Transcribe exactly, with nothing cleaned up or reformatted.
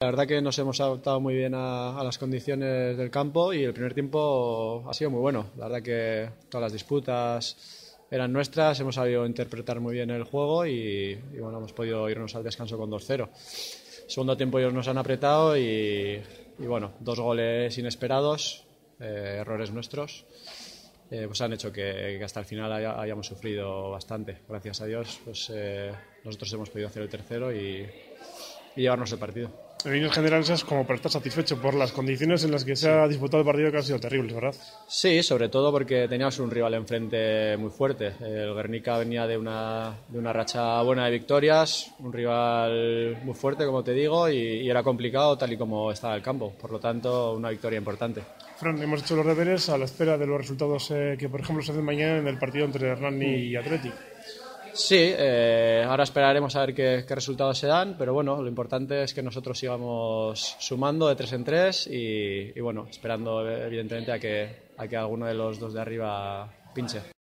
La verdad que nos hemos adaptado muy bien a, a las condiciones del campo y el primer tiempo ha sido muy bueno. La verdad que todas las disputas eran nuestras, hemos sabido interpretar muy bien el juego y, y bueno, hemos podido irnos al descanso con dos cero. Segundo tiempo ellos nos han apretado y, y bueno, dos goles inesperados, eh, errores nuestros, eh, pues han hecho que, que hasta el final haya, hayamos sufrido bastante. Gracias a Dios, pues eh, nosotros hemos podido hacer el tercero y, y llevarnos el partido. En líneas generales es como para estar satisfecho por las condiciones en las que se ha disputado el partido, que han sido terribles, ¿verdad? Sí, sobre todo porque teníamos un rival enfrente muy fuerte. El Guernica venía de una, de una racha buena de victorias, un rival muy fuerte, como te digo, y, y era complicado tal y como estaba el campo. Por lo tanto, una victoria importante. Fran, hemos hecho los deberes a la espera de los resultados eh, que, por ejemplo, se hacen mañana en el partido entre Hernani mm. y Athletic. Sí, eh, ahora esperaremos a ver qué, qué resultados se dan, pero bueno, lo importante es que nosotros sigamos sumando de tres en tres y, y bueno, esperando evidentemente a que, a que alguno de los dos de arriba pinche.